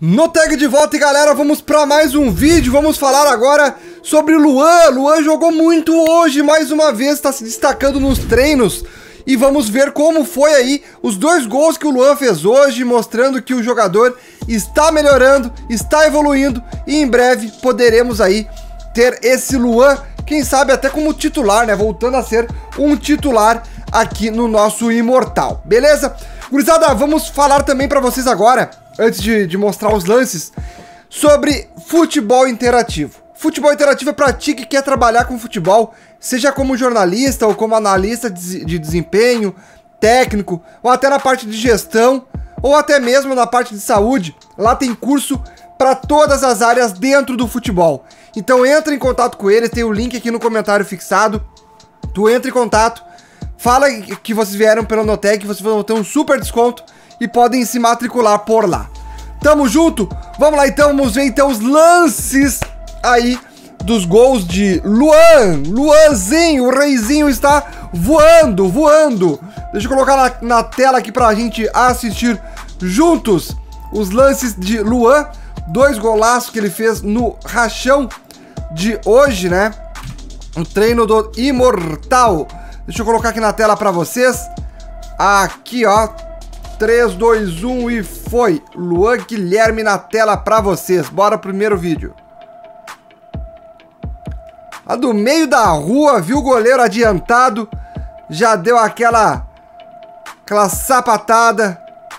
No Tag de volta, e galera, vamos para mais um vídeo. Vamos falar agora sobre Luan. Luan jogou muito hoje, mais uma vez, está se destacando nos treinos. E vamos ver como foi aí os dois gols que o Luan fez hoje, mostrando que o jogador está melhorando, está evoluindo. E em breve poderemos aí ter esse Luan, quem sabe até como titular, né? Voltando a ser um titular aqui no nosso Imortal, beleza? Gurizada, vamos falar também para vocês agora, antes de mostrar os lances, sobre futebol interativo. Futebol interativo é para ti que quer trabalhar com futebol, seja como jornalista ou como analista de desempenho, técnico, ou até na parte de gestão, ou até mesmo na parte de saúde. Lá tem curso para todas as áreas dentro do futebol. Então entra em contato com eles, tem o link aqui no comentário fixado. Tu entra em contato, fala que vocês vieram pelo Notec, que vocês vão ter um super desconto e podem se matricular por lá. Tamo junto? Vamos lá então, vamos ver então os lances aí dos gols de Luan. Luanzinho, o reizinho está voando, voando. Deixa eu colocar na tela aqui pra gente assistir juntos os lances de Luan. Dois golaços que ele fez no rachão de hoje, né? O treino do Imortal. Deixa eu colocar aqui na tela pra vocês. Aqui, ó. 3, 2, 1 e foi. Luan Guilherme na tela pra vocês. Bora pro primeiro vídeo. A do meio da rua, viu o goleiro adiantado. Já deu aquela sapatada.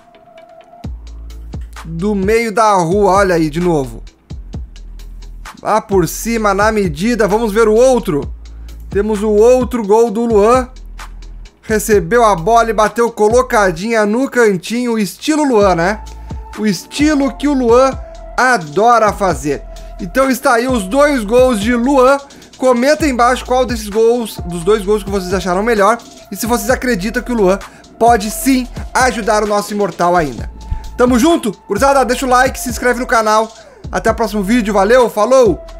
Do meio da rua, olha aí de novo. Lá por cima, na medida. Vamos ver o outro. Temos o outro gol do Luan. Recebeu a bola e bateu colocadinha no cantinho. Estilo Luan, né? O estilo que o Luan adora fazer. Então está aí os dois gols de Luan. Comenta aí embaixo qual desses gols, dos dois gols que vocês acharam melhor. E se vocês acreditam que o Luan pode sim ajudar o nosso Imortal ainda. Tamo junto? Gurizada, deixa o like, se inscreve no canal. Até o próximo vídeo, valeu, falou!